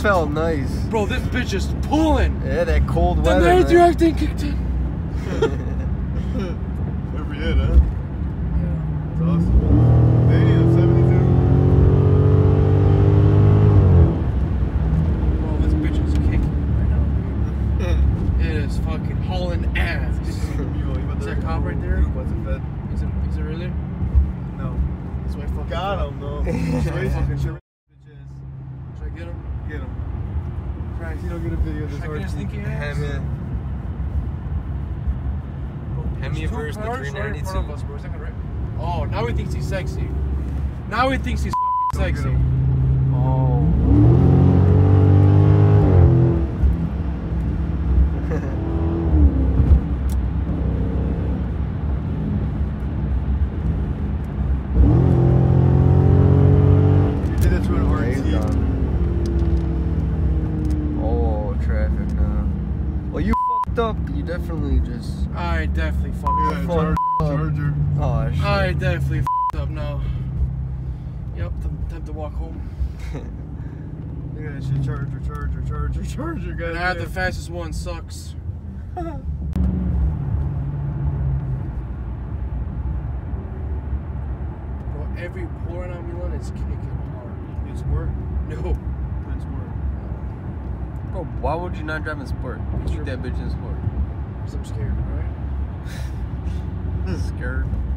felt nice. Bro, this bitch is pulling. Yeah, that cold The weather. night direct thing kicked in. Every hit, huh? Yeah. That's awesome. Damn, 72. Bro, this bitch is kicking right now, dude. It is fucking hauling ass. Is that cop right there? What's it fed? Is it really? No. That's why I fucking Got him, though. Should I fucking Should get him? get him. Christ, you don't get a video of this Should I get his stinky ass? Hemi There's two versus the cars right in 392. front of us, bro. Is that right? Oh, now he thinks he's sexy. Now he thinks he's fucking Don't get sexy. him. Oh. You did it to an RT. Oh, traffic now. Well, you fucked up. You definitely just. I definitely fucked Yeah, up. Fuck. Charger. Oh shit. I definitely fucked up now. Yep, time to walk home. Look at that shit. Charger. Guys. Nah, the fastest one sucks. Bro, every pour on Milan is kicking hard. It's work. No. It's work. Bro, why would you not drive in sport? Keep that bitch in sport. Because I'm scared, alright? Scared.